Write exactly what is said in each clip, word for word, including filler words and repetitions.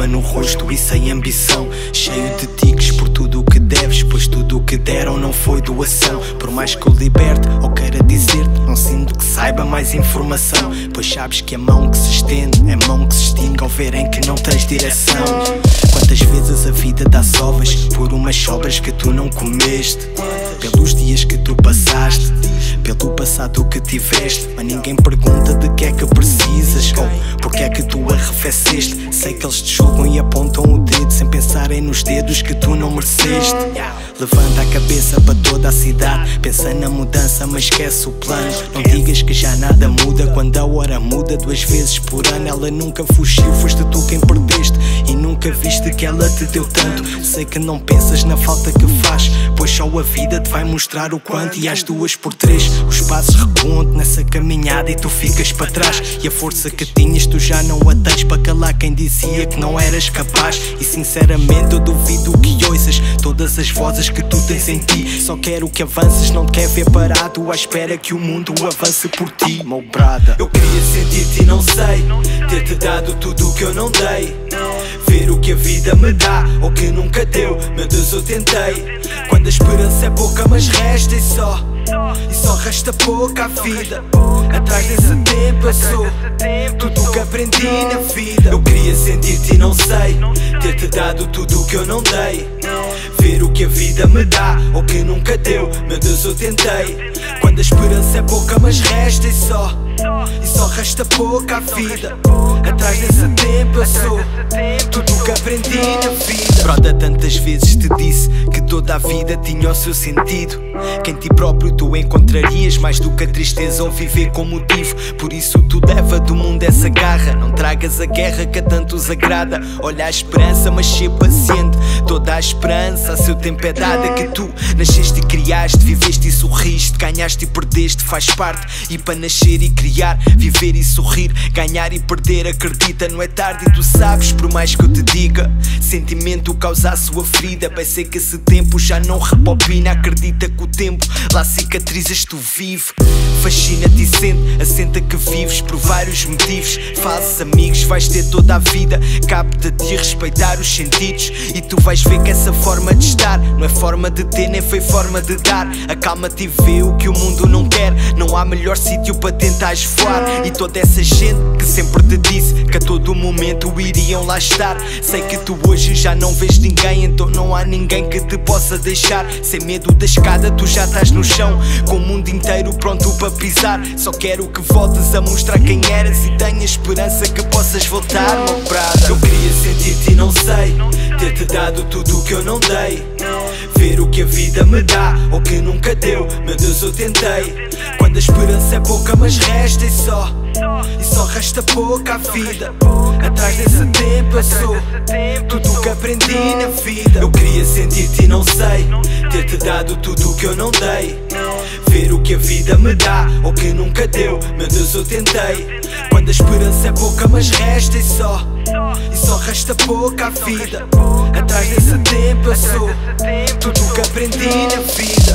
fama no rosto e sem ambição, cheio de tiques por tudo o que deves, pois tudo o que deram não foi doação. Por mais que o liberte ou queira dizer-te, não sinto que saiba mais informação, pois sabes que a mão que se estende é a mão que se extingue ao verem que não tens direção. Quantas vezes a vida dá sovas por umas sobras que tu não comeste, pelos dias que tu passaste, pelo passado que tiveste. Mas ninguém pergunta de que é que precisas ou porque é que tu arrefeceste. Sei que eles te julgam e apontam o dedo sem pensarem nos dedos que tu não mereceste. Levanta a cabeça para toda a cidade, pensa na mudança mas esquece o plano. Não digas que já nada muda quando a hora muda duas vezes por ano. Ela nunca fugiu, foste tu quem perdeste e nunca viste que ela te deu tanto. Sei que não pensas na falta que faz, pois só a vida te vai mostrar o quanto. E às duas por três os passos recuam-te nessa caminhada e tu ficas para trás. E a força que tinhas tu já não a tens para calar quem dizia que não eras capaz. E sinceramente eu duvido que ouças todas as vozes que tu tens em ti. Só quero que avances, não te quer ver parado à espera que o mundo avance por ti, meu brada. Eu queria sentir-te e não sei, ter-te dado tudo o que eu não dei, ver o que a vida me dá ou que nunca deu. Meu Deus, eu tentei. Quando a esperança é pouca mas resta e só E só resta pouca a vida. Atrás desse tempo eu sou tudo o que aprendi na vida. Eu queria sentir-te e não sei, ter-te dado tudo o que eu não dei, ver o que a vida me dá ou que nunca deu. Meu Deus, eu tentei. Quando a esperança é pouca mas resta e só E só resta pouca a vida. Atrás desse tempo eu sou tudo o que aprendi na vida. Broda, tantas vezes te disse que toda a vida tinha o seu sentido, que em ti próprio tu encontrarias mais do que a tristeza ou viver com motivo. Por isso tu leva do mundo essa garra, não tragas a guerra que a tantos agrada. Olha a esperança mas ser paciente, toda a esperança a seu tempo é dada. Que tu nasceste e criaste, viveste e sorriste, ganhaste e perdeste, faz parte. E para nascer e criar, viver e sorrir, ganhar e perder, acredita, não é tarde e tu sabes. Por mais que eu te diga, sentimento causa a sua ferida. Vai ser que esse tempo já não repopina. Acredita que o tempo lá cicatrizas, tu vive. Fascina-te e sente, assenta que vives por vários motivos. Falsos amigos vais ter toda a vida, capta-te e respeitar os sentidos. E tu vais ver que essa forma de estar não é forma de ter nem foi forma de dar. Acalma-te e vê o que o mundo não quer, não há melhor sítio para tentares voar. E toda essa gente que sempre te disse que a todo momento iriam lá estar, sei que tu hoje já não vês ninguém, então não há ninguém que te possa deixar. Sem medo da escada tu já estás no chão, com o mundo inteiro pronto para pisar. Só quero que voltes a mostrar quem eras e tenha esperança que possas voltar, meu brada. Eu queria sentir-te e não sei, ter-te dado tudo o que eu não dei, ver o que a vida me dá ou que nunca deu. Meu Deus, eu tentei. Quando a esperança é pouca mas resta e só E só resta pouca a vida. Atrás desse tempo eu sou tudo o que aprendi na vida. Eu queria sentir-te e não sei, ter-te dado tudo o que eu não dei, ver o que a vida me dá ou que nunca deu. Meu Deus, eu tentei. Quando a esperança é pouca mas resta e só E só resta pouca a vida. Atrás desse tempo eu sou tudo o que aprendi na vida.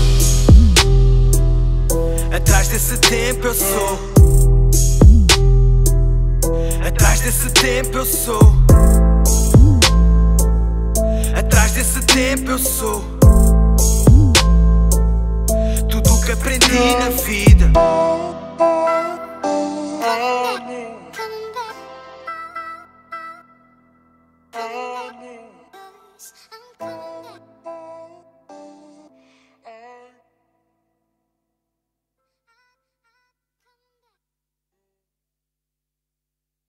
Atrás desse tempo eu sou Atrás desse tempo eu sou Atrás desse tempo eu sou tudo o que aprendi na vida.